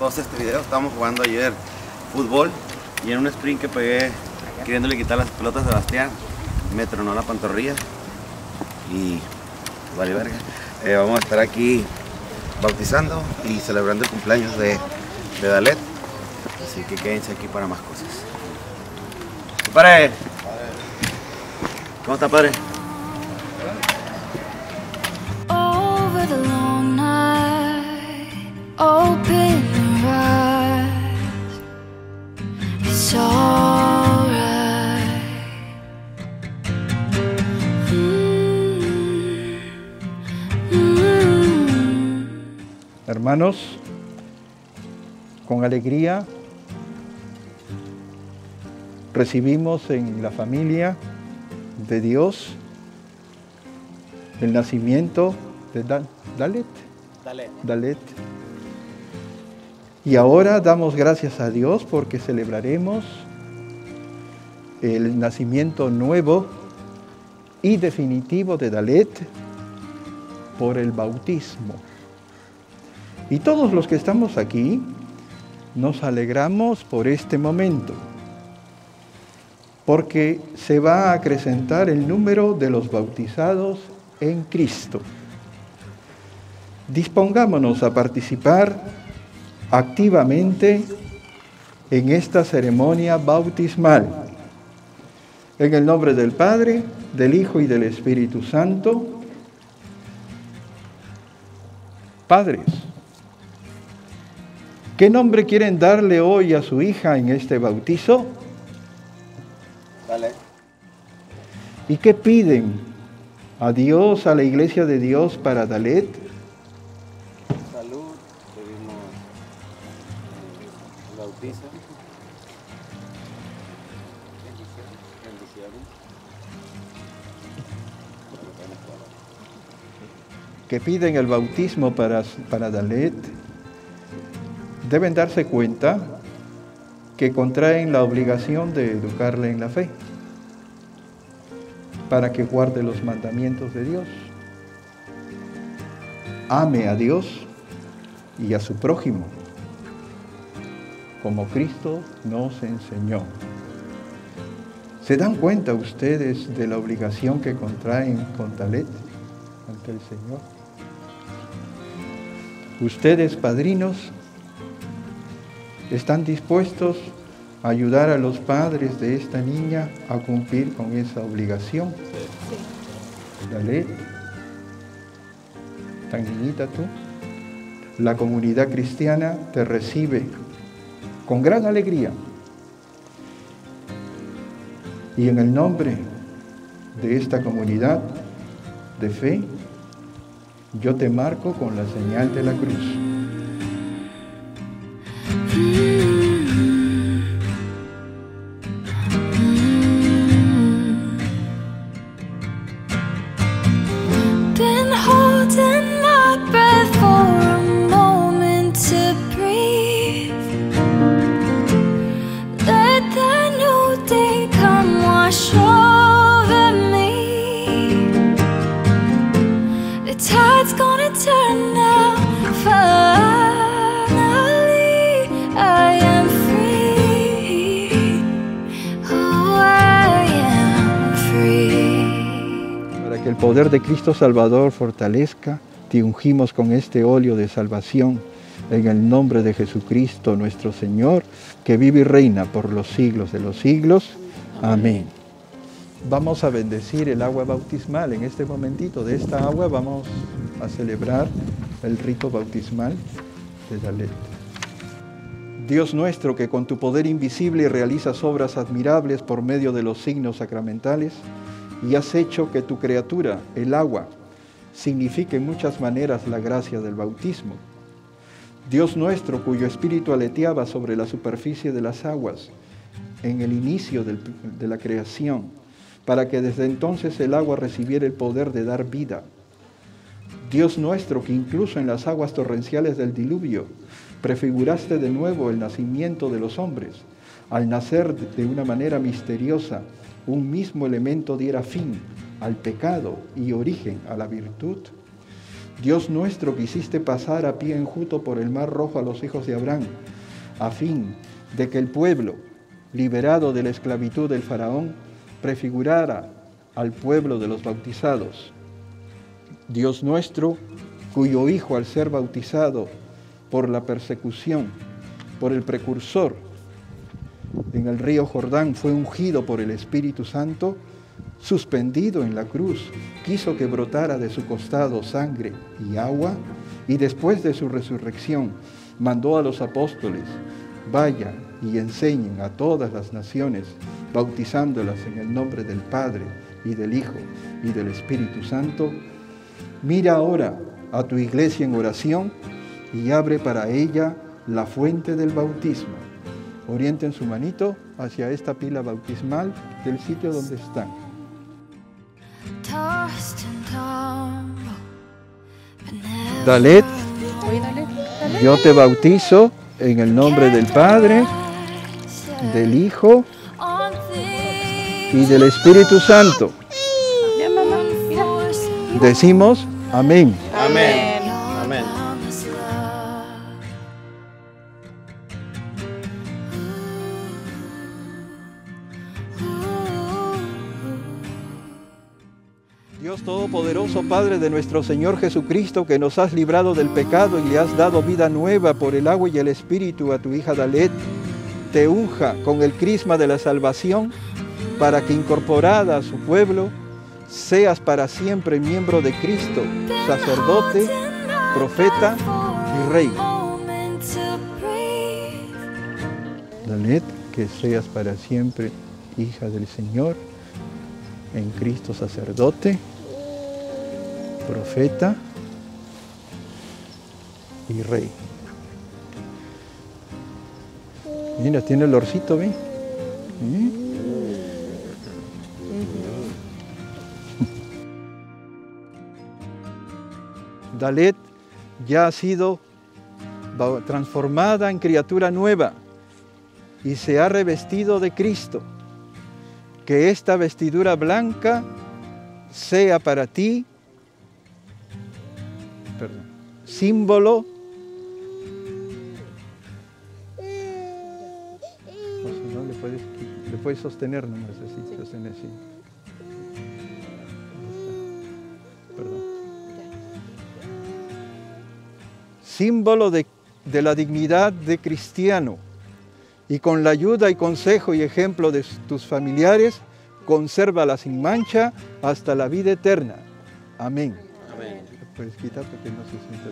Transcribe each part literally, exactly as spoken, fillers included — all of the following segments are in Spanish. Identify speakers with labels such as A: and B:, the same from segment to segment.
A: pausa este video. Estábamos jugando ayer fútbol y en un sprint que pegué queriéndole quitar las pelotas a Sebastián, me tronó la pantorrilla y vale verga. Eh, vamos a estar aquí bautizando y celebrando el cumpleaños de, de Dalet, así que quédense aquí para más cosas. ¡Padre! ¿Cómo está, padre?
B: Over the long night, open your eyes. It's alright. Mm, mm.
C: Hermanos, con alegría recibimos en la familia de Dios el nacimiento de Dalet.
A: Dalet.
C: Dalet. Y ahora damos gracias a Dios porque celebraremos el nacimiento nuevo y definitivo de Dalet por el bautismo. Y todos los que estamos aquí nos alegramos por este momento, porque se va a acrecentar el número de los bautizados en Cristo. Dispongámonos a participar activamente en esta ceremonia bautismal. En el nombre del Padre, del Hijo y del Espíritu Santo. Padres, ¿qué nombre quieren darle hoy a su hija en este bautizo?
A: Dalet.
C: ¿Y qué piden a Dios, a la Iglesia de Dios para Dalet?
A: Salud, pedimos eh, bautizo. Bendiciones.
C: Que piden el bautismo para, para Dalet, deben darse cuenta que contraen la obligación de educarle en la fe, para que guarde los mandamientos de Dios, ame a Dios y a su prójimo, como Cristo nos enseñó. ¿Se dan cuenta ustedes de la obligación que contraen con Dalet ante el Señor? Ustedes, padrinos, ¿están dispuestos a ayudar a los padres de esta niña a cumplir con esa obligación? Sí. Dalet, tan niñita tú, la comunidad cristiana te recibe con gran alegría. Y en el nombre de esta comunidad de fe, yo te marco con la señal de la cruz. El poder de Cristo Salvador fortalezca, te ungimos con este óleo de salvación, en el nombre de Jesucristo nuestro Señor, que vive y reina por los siglos de los siglos. Amén. Vamos a bendecir el agua bautismal. En este momentito de esta agua vamos a celebrar el rito bautismal de Dalet. Dios nuestro, que con tu poder invisible realizas obras admirables por medio de los signos sacramentales, y has hecho que tu criatura, el agua, signifique en muchas maneras la gracia del bautismo. Dios nuestro, cuyo espíritu aleteaba sobre la superficie de las aguas en el inicio del, de la creación, para que desde entonces el agua recibiera el poder de dar vida. Dios nuestro, que incluso en las aguas torrenciales del diluvio prefiguraste de nuevo el nacimiento de los hombres, al nacer de una manera misteriosa, un mismo elemento diera fin al pecado y origen a la virtud. Dios nuestro que hiciste pasar a pie enjuto por el mar rojo a los hijos de Abraham, a fin de que el pueblo, liberado de la esclavitud del faraón, prefigurara al pueblo de los bautizados. Dios nuestro, cuyo Hijo al ser bautizado por la persecución, por el precursor, en el río Jordán fue ungido por el Espíritu Santo, suspendido en la cruz, quiso que brotara de su costado sangre y agua, y después de su resurrección mandó a los apóstoles: vayan y enseñen a todas las naciones, bautizándolas en el nombre del Padre y del Hijo y del Espíritu Santo. Mira ahora a tu iglesia en oración y abre para ella la fuente del bautismo. Orienten su manito hacia esta pila bautismal del sitio donde están. Dalet, yo te bautizo en el nombre del Padre, del Hijo y del Espíritu Santo. Decimos amén.
A: Amén. Amén.
C: Dios Todopoderoso, Padre de nuestro Señor Jesucristo, que nos has librado del pecado y le has dado vida nueva por el agua y el Espíritu a tu hija Dalet, te unja con el crisma de la salvación, para que incorporada a su pueblo, seas para siempre miembro de Cristo, sacerdote, profeta y rey. Dalet, que seas para siempre hija del Señor, en Cristo sacerdote, profeta y rey. Mira, tiene el olorcito, ¿ve? ¿Eh? Dalet ya ha sido transformada en criatura nueva y se ha revestido de Cristo. Que esta vestidura blanca sea para ti, perdón, símbolo, o si no, le puedes, le puedes sostener nomás así, sostener así. Perdón. Símbolo de, de la dignidad de cristiano, y con la ayuda y consejo y ejemplo de tus familiares, consérvala sin mancha hasta la vida eterna. Amén.
A: Amén.
C: Puedes quitar porque no se siente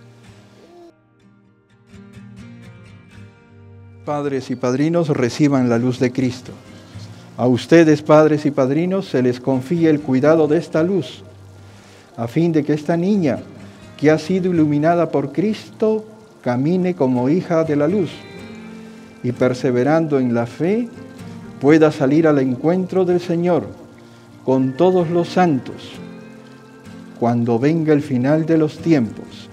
C: bien. Padres y padrinos, reciban la luz de Cristo. A ustedes, padres y padrinos, se les confía el cuidado de esta luz, a fin de que esta niña, que ha sido iluminada por Cristo, camine como hija de la luz, y perseverando en la fe, pueda salir al encuentro del Señor con todos los santos, cuando venga el final de los tiempos.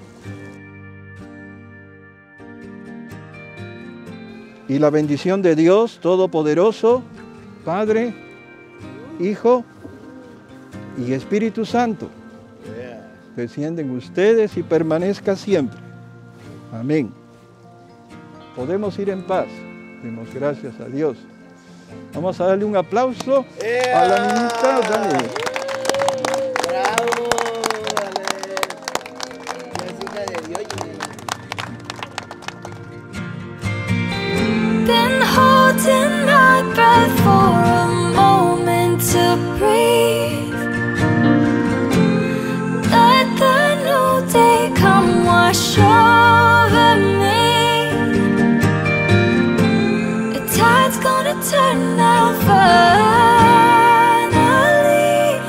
C: Y la bendición de Dios Todopoderoso, Padre, Hijo y Espíritu Santo, descienda en ustedes y permanezca siempre. Amén. Podemos ir en paz. Demos gracias a Dios. Vamos a darle un aplauso a la niñita. Dale.
D: ¡Bravo! Dale. Es hija de Dios.
B: Been holding my breath for a moment to breathe. Let the new day come wash over me. The tide's gonna turn now finally.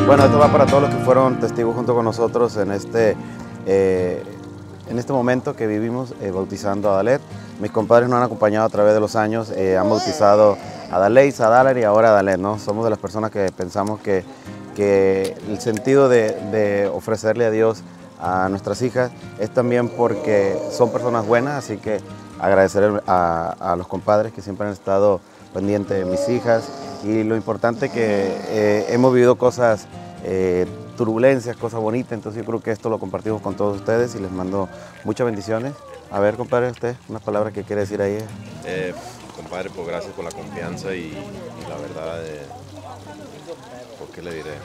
A: Bueno, esto va para todos los que fueron testigos junto con nosotros en este, eh, en este momento que vivimos eh, bautizando a Dalet. Mis compadres nos han acompañado a través de los años, eh, han bautizado a Daleis, a Dalar y ahora a Dalet, ¿no? Somos de las personas que pensamos que, que el sentido de, de ofrecerle a Dios a nuestras hijas es también porque son personas buenas, así que agradecer a, a los compadres que siempre han estado pendientes de mis hijas y lo importante que eh, hemos vivido cosas, eh, turbulencias, cosas bonitas, entonces yo creo que esto lo compartimos con todos ustedes y les mando muchas bendiciones. A ver, compadre, usted, unas palabras que quiere decir ahí.
E: Eh, compadre, pues gracias por la confianza y, y la verdad, eh, ¿por qué le diré?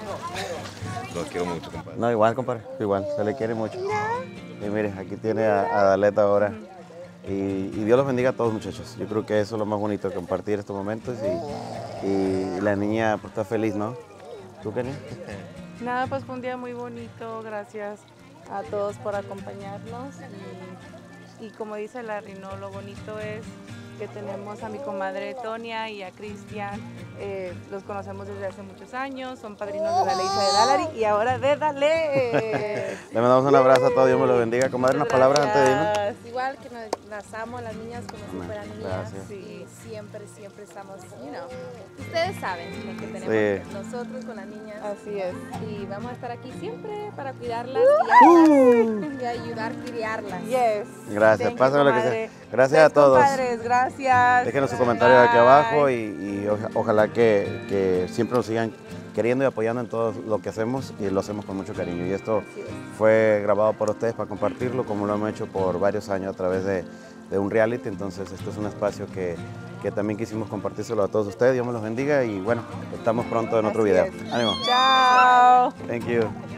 E: Los quiero mucho, compadre.
A: No, igual, compadre, igual, se le quiere mucho. Y mire, aquí tiene a, a Dalet ahora. Y, y Dios los bendiga a todos, muchachos. Yo creo que eso es lo más bonito, compartir estos momentos y, y la niña pues, está feliz, ¿no? ¿Tú, Kenia?
F: Nada, pues fue un día muy bonito, gracias a todos por acompañarnos y, y como dice Larry, ¿no? Lo bonito es que tenemos a mi comadre Tonia y a Cristian, eh, los conocemos desde hace muchos años, son padrinos de Daleisa de Dalari y ahora de Dalet.
A: Le mandamos un abrazo a todos, Dios me los bendiga. Comadre, unas palabras antes de irnos.
G: Igual que nos, las amo a las niñas como si fueran niñas.
A: Gracias.
G: Y siempre, siempre estamos, you know, ustedes saben lo que tenemos
A: Sí.
G: nosotros con las niñas.
F: Así es.
G: Y vamos a estar aquí siempre para cuidarlas, guiarlas y ayudar a criarlas.
F: Yes.
A: Gracias,
F: Thank you,
A: pásenme lo que
F: comadre.
A: sea. Gracias a
F: Thanks,
A: todos.
F: compadres, gracias.
A: Déjenos sus comentarios aquí
F: Bye.
A: abajo y, y oja- ojalá que, que siempre nos sigan queriendo y apoyando en todo lo que hacemos y lo hacemos con mucho cariño. Y esto fue grabado por ustedes para compartirlo como lo hemos hecho por varios años a través de, de un reality. Entonces esto es un espacio que, que también quisimos compartírselo a todos ustedes. Dios me los bendiga y bueno, estamos pronto en otro
F: Así
A: video.
F: es.
A: Ánimo.
F: Chao.
A: Thank you.